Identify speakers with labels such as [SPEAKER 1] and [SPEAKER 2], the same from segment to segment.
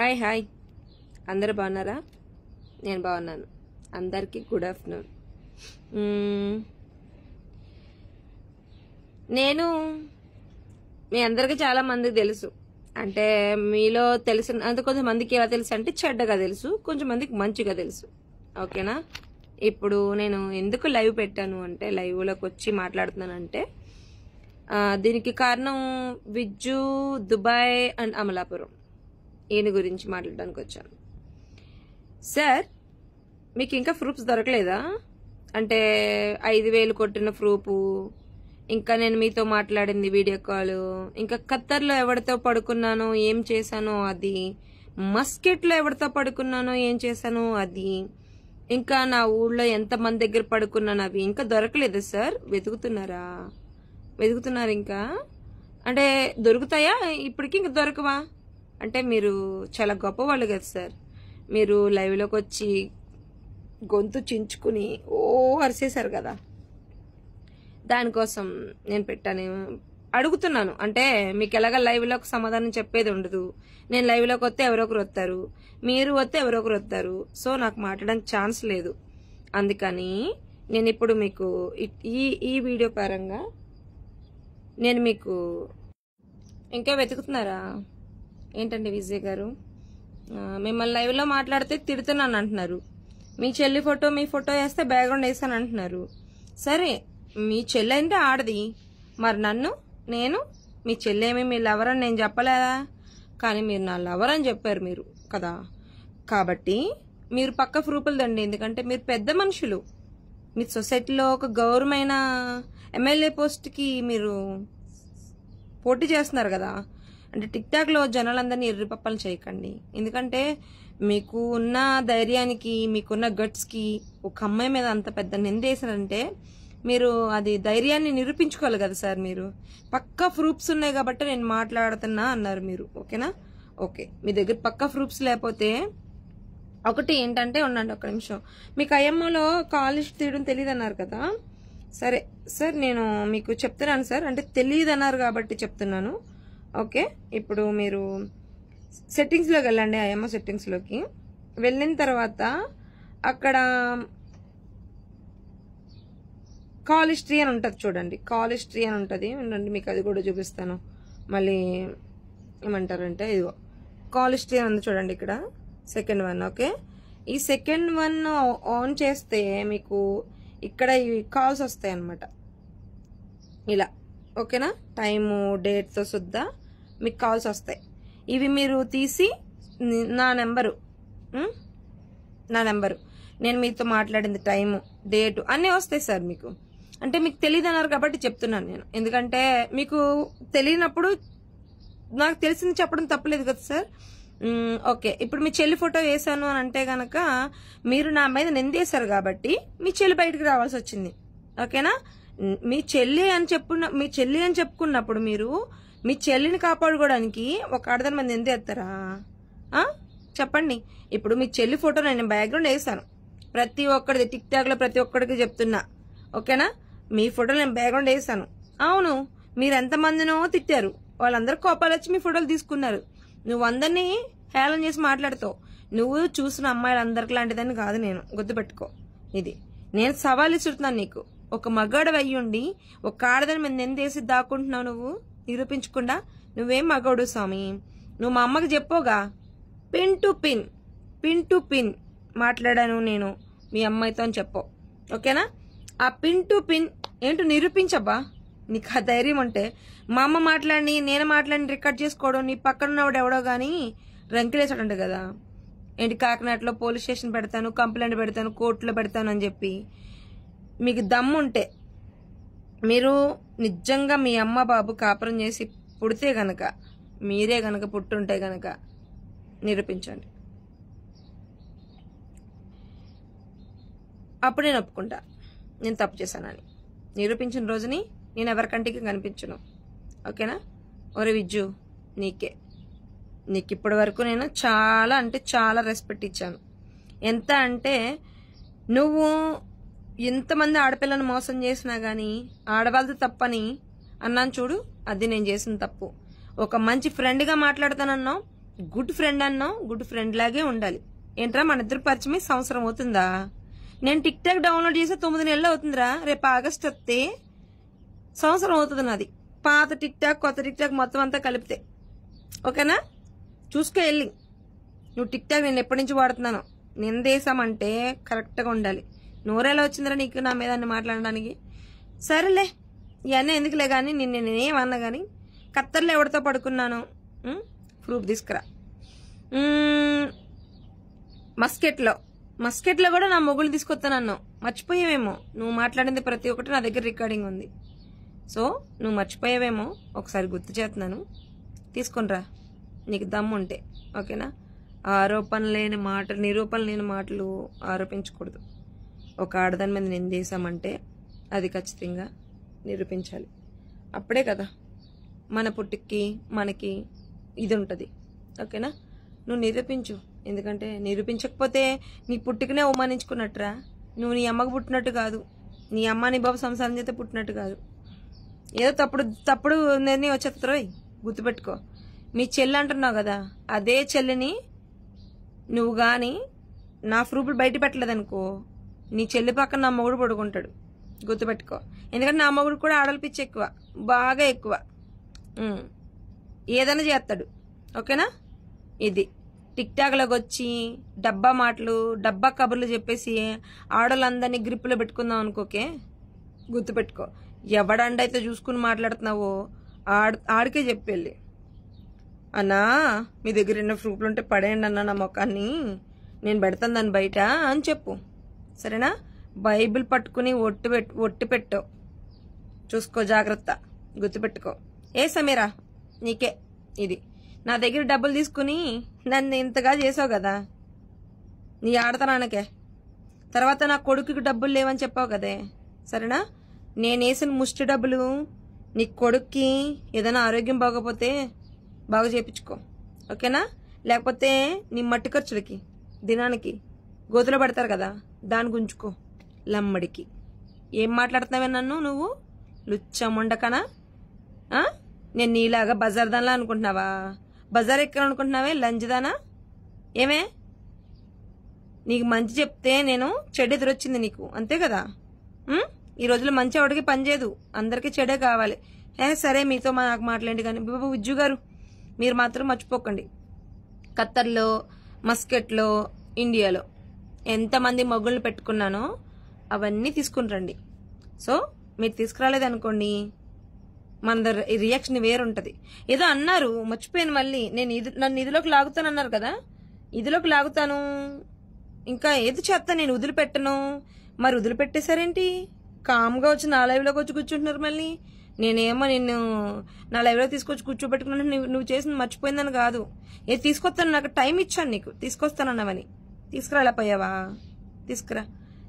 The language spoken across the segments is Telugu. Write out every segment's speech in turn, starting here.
[SPEAKER 1] హాయ్ హాయ్ అందరూ బాగున్నారా? నేను బాగున్నాను. అందరికీ గుడ్ ఆఫ్టర్నూన్. నేను మీ అందరికీ చాలా మందికి తెలుసు, అంటే మీలో తెలిసిన అంటే కొంతమందికి ఎలా తెలుసు అంటే చెడ్డగా తెలుసు, కొంచెం మందికి మంచిగా తెలుసు. ఓకేనా? ఇప్పుడు నేను ఎందుకు లైవ్ పెట్టాను అంటే, లైవ్లోకి వచ్చి మాట్లాడుతున్నానంటే దీనికి కారణం విజ్జు, దుబాయ్ అండ్ అమలాపురం ఈయన గురించి మాట్లాడడానికి వచ్చాను. సార్, మీకు ఇంకా ప్రూఫ్స్ దొరకలేదా? అంటే 5,000 కొట్టిన ప్రూఫ్, ఇంకా నేను మీతో మాట్లాడింది వీడియో కాల్, ఇంకా ఖత్తర్లో ఎవరితో పడుకున్నానో ఏం చేశానో అది, మస్కెట్లో ఎవరితో పడుకున్నానో ఏం చేశానో అది, ఇంకా నా ఊళ్ళో ఎంతమంది దగ్గర పడుకున్నాను అవి ఇంకా దొరకలేదు సార్. వెతుకుతున్నారు ఇంకా? అంటే దొరుకుతాయా ఇప్పటికి? ఇంకా దొరకవా? అంటే మీరు చాలా గొప్పవాళ్ళు కదా సార్. మీరు లైవ్లోకి వచ్చి గొంతు చించుకుని అరిసేశారు కదా, దానికోసం నేను పెట్టాను. అడుగుతున్నాను అంటే మీకు ఎలాగ లైవ్లోకి సమాధానం చెప్పేది ఉండదు. నేను లైవ్లోకి వస్తే ఎవరొకరు వస్తారు, మీరు వస్తే ఎవరొకరు వస్తారు. సో నాకు మాట్లాడడానికి ఛాన్స్ లేదు. అందుకని నేను ఇప్పుడు మీకు ఈ వీడియో పరంగా నేను మీకు ఇంకా వెతుకుతున్నారా ఏంటండి విజయ్ గారు? మిమ్మల్ని లైవ్లో మాట్లాడితే తిడుతున్నాను అంటున్నారు. మీ చెల్లి ఫోటో మీ ఫోటో వేస్తే బ్యాక్గ్రౌండ్ వేసాను అంటున్నారు. సరే, మీ చెల్లి అంటే ఆడది, మరి నేను మీ చెల్లేమి మీ లవర్ అని నేను చెప్పలేదా? కానీ మీరు నా లవర్ అని చెప్పారు మీరు కదా. కాబట్టి మీరు పక్క ప్రూఫ్లు దండి, ఎందుకంటే మీరు పెద్ద మనుషులు. మీ సొసైటీలో ఒక గౌరవమైన ఎమ్మెల్యే పోస్ట్కి మీరు పోటీ చేస్తున్నారు కదా. అంటే టిక్టాక్లో జనాలందరినీ ఎర్రిపప్పలు చేయకండి, ఎందుకంటే మీకు ఉన్న ధైర్యానికి, మీకున్న గట్స్కి ఒక అమ్మాయి మీద అంత పెద్ద నిందేశారంటే మీరు అది ధైర్యాన్ని నిరూపించుకోవాలి కదా సార్. మీరు పక్కా ప్రూఫ్స్ ఉన్నాయి కాబట్టి నేను మాట్లాడుతున్నా అన్నారు మీరు. ఓకేనా? ఓకే, మీ దగ్గర పక్కా ప్రూఫ్స్ లేకపోతే ఒకటి ఏంటంటే, ఉండండి ఒక్క నిమిషం. మీకు ఐఎంఓలో కాలేజ్ తీయడం తెలియదు అన్నారు కదా. సరే సార్, నేను మీకు చెప్తున్నాను సార్. అంటే తెలియదు అన్నారు కాబట్టి చెప్తున్నాను. ఓకే, ఇప్పుడు మీరు సెట్టింగ్స్లోకి వెళ్ళండి. ఐఎంఓ సెట్టింగ్స్లోకి వెళ్ళిన తర్వాత అక్కడ కాల్ హిస్టరీ అని ఉంటుంది చూడండి. కాల్ హిస్టరీ అని ఉంటుంది, ఉండండి మీకు అది కూడా చూపిస్తాను. మళ్ళీ ఏమంటారంటే ఇదిగో కాల్ హిస్టరీ అని ఉంది చూడండి, ఇక్కడ సెకండ్ వన్. ఓకే, ఈ సెకండ్ వన్ ఆన్ చేస్తే మీకు ఇక్కడ ఈ కాల్స్ వస్తాయి అన్నమాట ఇలా. ఓకేనా? టైము డేట్తో సుద్దా మీకు కాల్స్ వస్తాయి. ఇవి మీరు తీసి నా నెంబరు నేను మీతో మాట్లాడింది టైము డేటు అన్నీ వస్తాయి సార్ మీకు. అంటే మీకు తెలియదు అన్నారు కాబట్టి చెప్తున్నాను నేను, ఎందుకంటే మీకు తెలియనప్పుడు నాకు తెలిసింది చెప్పడం తప్పలేదు కదా సార్. ఓకే, ఇప్పుడు మీ చెల్లి ఫోటో వేసాను అని అంటే గనక మీరు నా మీద నిందేశారు కాబట్టి మీ చెల్లి బయటకు రావాల్సి వచ్చింది. ఓకేనా? మీ చెల్లి అని చెప్పుకున్నప్పుడు మీరు మీ చెల్లిని కాపాడుకోవడానికి ఒక ఆడదాని మంది నిందేస్తారా? చెప్పండి. ఇప్పుడు మీ చెల్లి ఫోటో నేను బ్యాక్గ్రౌండ్ వేసాను, ప్రతి ఒక్కడిది టిక్టాక్లో ప్రతి ఒక్కడికి చెప్తున్నా. ఓకేనా? మీ ఫోటోలు నేను బ్యాక్గ్రౌండ్ వేసాను. అవును, మీరు ఎంతమందినో తిట్టారు, వాళ్ళందరూ కోపాలు వచ్చి మీ ఫోటోలు తీసుకున్నారు. నువ్వు అందరినీ హేళన చేసి మాట్లాడుతావు. నువ్వు చూసిన అమ్మాయిలందరికి లాంటిదని కాదు, నేను గుర్తుపెట్టుకో. ఇది నేను సవాల్ ఇస్తున్నాను నీకు. ఒక మగాడు అయ్యుండి ఒక ఆడదని మీద నిందేసి దాక్కుంటున్నావు నువ్వు నిరూపించకుండా. నువ్వేం మగాడు స్వామి? నువ్వు మా అమ్మకి చెప్పోగా, పిన్ టు పిన్ మాట్లాడాను నేను మీ అమ్మాయితో అని చెప్పు. ఓకేనా? ఆ పిన్ టు పిన్ ఏంటో నిరూపించబ్బా. నీకు ఆ ధైర్యం ఉంటే మా అమ్మ మాట్లాడి నేను మాట్లాడి రికార్డ్ చేసుకోవడం, నీ పక్కన ఉన్నవాడు ఎవడో కానీ రంకిలేసాడంట కదా. ఏంటి కాకినాడలో పోలీస్ స్టేషన్ పెడతాను, కంప్లైంట్ పెడతాను, కోర్టులో పెడతాను అని చెప్పి. మీకు దమ్ముంటే మీరు నిజంగా మీ అమ్మ బాబు కాపురం చేసి పుడితే గనక, మీరే గనక పుట్టుంటే గనక నిరూపించండి. అప్పుడు నేను ఒప్పుకుంటా నేను తప్పు చేశానని. నిరూపించిన రోజుని నేను ఎవరికంటికి కనిపించను. ఓకేనా? ఒరే విజ్జు, నీకు ఇప్పటి వరకు నేను చాలా అంటే చాలా రెస్పెక్ట్ ఇచ్చాను. ఎంత అంటే నువ్వు ఎంతమంది ఆడపిల్లను మోసం చేసినా కానీ ఆడవాళ్ళది తప్పని అన్నాను చూడు, అది నేను చేసిన తప్పు. ఒక మంచి ఫ్రెండ్గా మాట్లాడతానన్నావు, గుడ్ ఫ్రెండ్ అన్నావు, గుడ్ ఫ్రెండ్ లాగే ఉండాలి. ఏంట్రా మన ఇద్దరు పరిచయం సంవత్సరం అవుతుందా? నేను టిక్ టాక్ డౌన్లోడ్ చేసి 9 నెలలు అవుతుందిరా. రేపు ఆగస్ట్ వస్తే సంవత్సరం అవుతుంది నాది. పాత టిక్ టాక్ కొత్త టిక్ టాక్ మొత్తం అంతా కలిపితే. ఓకేనా? చూసుకో వెళ్ళి. నువ్వు టిక్ టాక్ నేను ఎప్పటి నుంచి వాడుతున్నాను. నిందేశామంటే కరెక్ట్గా ఉండాలి. నోరేలా వచ్చిందిరా నీకు నా మీద మాట్లాడడానికి? సరేలే, ఇవన్నీ ఎందుకులే కానీ నేనేమన్నా కానీ ఖత్తర్లో ఎవరితో పడుకున్నాను ప్రూఫ్ తీసుకురా. మస్కెట్లో కూడా నా మొగులు తీసుకొస్తానన్నావు, మర్చిపోయావేమో. నువ్వు మాట్లాడింది ప్రతి ఒక్కటి నా దగ్గర రికార్డింగ్ ఉంది. సో నువ్వు మర్చిపోయావేమో, ఒకసారి గుర్తు చేస్తున్నాను. తీసుకొనిరా నీకు దమ్ము ఉంటే. ఓకేనా? నిరూపణ లేని మాటలు ఆరోపించకూడదు. ఒక ఆడదాని మీద నిందేశామంటే అది ఖచ్చితంగా నిరూపించాలి. అప్పుడే కదా మన పుట్టుకి మనకి ఇది ఉంటుంది. ఓకేనా? నువ్వు నిరూపించు. ఎందుకంటే నిరూపించకపోతే నీ పుట్టుకనే అవమానించుకున్నట్టురా. నువ్వు నీ అమ్మకు పుట్టినట్టు కాదు, నీ అమ్మ నీ బాబు సంసారం చేస్తే పుట్టినట్టు కాదు. ఏదో తప్పుడు నిర్ణయం వచ్చేస్తారోయ్, గుర్తుపెట్టుకో. మీ చెల్లి అంటున్నావు కదా, అదే చెల్లిని నువ్వు కానీ నా ప్రూఫ్లు బయట పెట్టలేదనుకో, నీ చెల్లి పక్కన నా మొగుడు పడుకుంటాడు. గుర్తుపెట్టుకో. ఎందుకంటే నా మొగుడు కూడా ఆడల పిచ్చి ఎక్కువ, బాగా ఎక్కువ. ఏదైనా చేస్తాడు. ఓకేనా? ఇది టిక్ టాక్లోకి వచ్చి డబ్బా కబుర్లు చెప్పేసి ఆడోళ్ళందరినీ గ్రిప్పులో పెట్టుకుందాం అనుకోకే. గుర్తుపెట్టుకో. ఎవడండైతే చూసుకుని మాట్లాడుతున్నావో ఆడికే చెప్పెళ్ళి, అన్నా మీ దగ్గర ఉన్న ప్రూఫ్లు ఉంటే పడేయండి అన్న నా మొక్కాన్ని, నేను పెడతాను దాన్ని బయట అని చెప్పు. సరేనా? బైబిల్ పట్టుకుని ఒట్టి పెట్టు. చూసుకో, జాగ్రత్త. గుర్తుపెట్టుకో. ఏ సమీరా, నీకే ఇది. నా దగ్గర డబ్బులు తీసుకుని నన్ను ఇంతగా చేసావు కదా నీ ఆడతనానికే. తర్వాత నా కొడుకుకి డబ్బులు లేవని చెప్పావు కదే. సరేనా? నేనేసిన ముష్టి డబ్బులు నీ కొడుక్కి ఏదైనా ఆరోగ్యం బాగోపోతే బాగా చేయించుకో. ఓకేనా? లేకపోతే నీ మట్టి ఖర్చులకి దినానికి గోతులో పెడతారు కదా, దాని గుంచుకో. లమ్మడికి ఏం మాట్లాడుతున్నావే నన్ను నువ్వు? లుచ్చముండకనా? నేను నీలాగా బజార్ దానిలా అనుకుంటున్నావా? బజార్ ఎక్కడ అనుకుంటున్నావే లంజదానా? ఏమే నీకు మంచి చెప్తే నేను చెడు ఎదురొచ్చింది నీకు, అంతే కదా? ఈ రోజుల్లో మంచి ఎవడికి పనిచేయదు, అందరికీ చెడే కావాలి. సరే, మీతో నాకు మాట్లాడండి. కానీ విజ్జు గారు, మీరు మాత్రం మర్చిపోకండి, ఖత్తర్లో, మస్కెట్లో, ఇండియాలో ఎంతమంది మొగ్గులు పెట్టుకున్నానో అవన్నీ తీసుకుని రండి. సో మీరు తీసుకురాలేదనుకోండి, మన రియాక్షన్ వేరుంటది. ఏదో అన్నారు, మర్చిపోయాను మళ్ళీ. నన్ను ఇదిలోకి లాగుతానన్నారు కదా, ఇదిలోకి లాగుతాను, ఇంకా ఏది చేస్తా, నేను వదిలిపెట్టను. మరి వదిలిపెట్టేశారేంటి? కామ్గా వచ్చి నా లైవ్లోకి వచ్చి కూర్చుంటున్నారు మళ్ళీ. నేనేమో నిన్ను నా లైవ్లో తీసుకొచ్చి కూర్చోబెట్టుకున్నాను, నువ్వు చేసిన మర్చిపోయిందని కాదు. ఏది తీసుకొస్తాను, నాకు టైం ఇచ్చాను నీకు, తీసుకొస్తానన్నావని. తీసుకురాలేకపోయావా? తీసుకురా.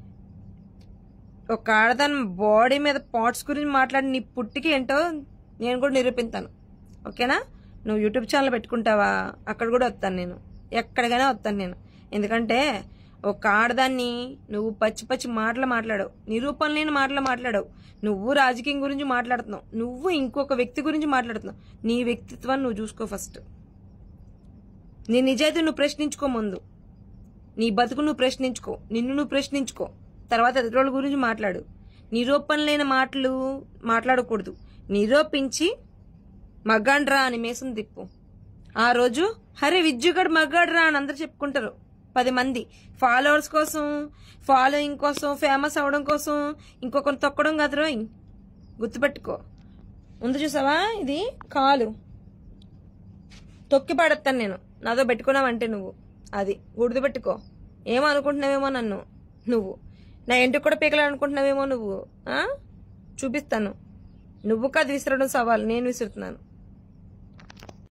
[SPEAKER 1] ఒక ఆడదాని బాడీ మీద పార్ట్స్ గురించి మాట్లాడి నీ పుట్టికి ఏంటో నేను కూడా నిరూపిస్తాను. ఓకేనా? నువ్వు యూట్యూబ్ ఛానల్ పెట్టుకుంటావా? అక్కడ కూడా వస్తాను నేను, ఎక్కడికైనా వస్తాను నేను. ఎందుకంటే ఒక ఆడదాన్ని నువ్వు పచ్చి మాటలు మాట్లాడవు, నిరూపణ లేని మాటలు మాట్లాడవు. నువ్వు రాజకీయం గురించి మాట్లాడుతున్నావు, నువ్వు ఇంకొక వ్యక్తి గురించి మాట్లాడుతున్నావు. నీ వ్యక్తిత్వాన్ని నువ్వు చూసుకో ఫస్ట్. నీ నిజాయితీ నువ్వు ప్రశ్నించుకో ముందు. నీ బతుకు నువ్వు ప్రశ్నించుకో, నిన్ను నువ్వు ప్రశ్నించుకో. తర్వాత ఎదురోళ్ళ గురించి మాట్లాడు. నిరూపణ లేని మాటలు మాట్లాడకూడదు. నిరూపించి మగ్గాండ్రా అని మేసం తిప్పు. ఆ రోజు హరే విజ్జుగడ్ మగ్గాడ్రా అని అందరు చెప్పుకుంటారు. 10 మంది ఫాలోవర్స్ కోసం, ఫాలోయింగ్ కోసం, ఫేమస్ అవడం కోసం ఇంకొకరు తొక్కడం కదరో. గుర్తుపెట్టుకో. ముందు చూసావా, ఇది కాలు తొక్కి పడతాను నేను, నాతో పెట్టుకున్నావంటే నువ్వు. అది గుర్తుపెట్టుకో. ఏమనుకుంటున్నావేమో నన్ను నువ్వు, నా ఇంటికి కూడా పీకలాలనుకుంటున్నావేమో నువ్వు. చూపిస్తాను. నువ్వు కాదు విసరడం సవాల్, నేను విసురుతున్నాను.